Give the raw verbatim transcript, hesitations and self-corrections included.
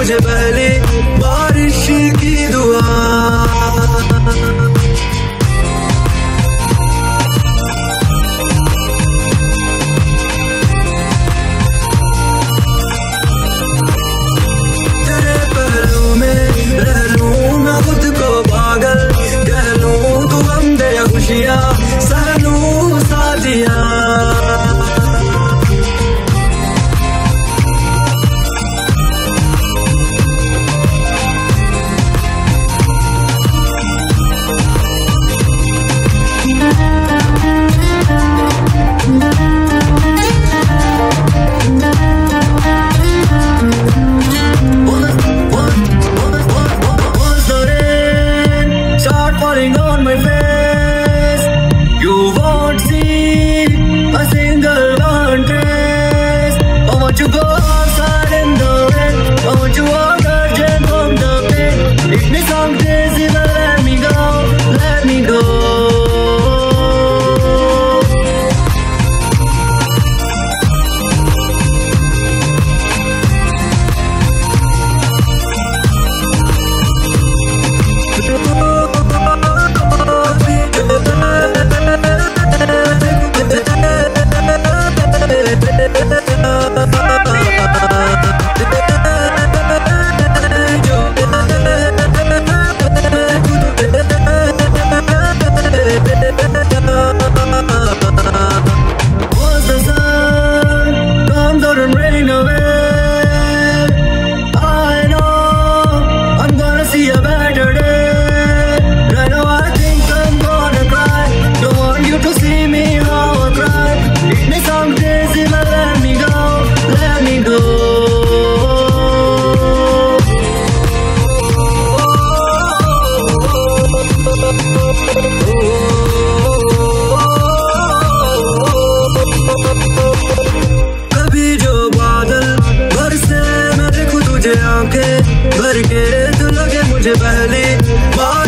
मुझे पहली बारिश की दुआ। तेरे पहलू में रह लूं मैं खुद को पागल, कह लूं तू हम दे खुशियाँ सह लूं साथियाँ। Falling on my face, you won't see a single one trace. I want you go outside in the rain, I want you walk urgent from the pain. It may sound crazy but let me go, let me go. कभी जो बादल बरसे मैं देखूं तुझे आंखें भर के, तू लगे मुझे पहली बार।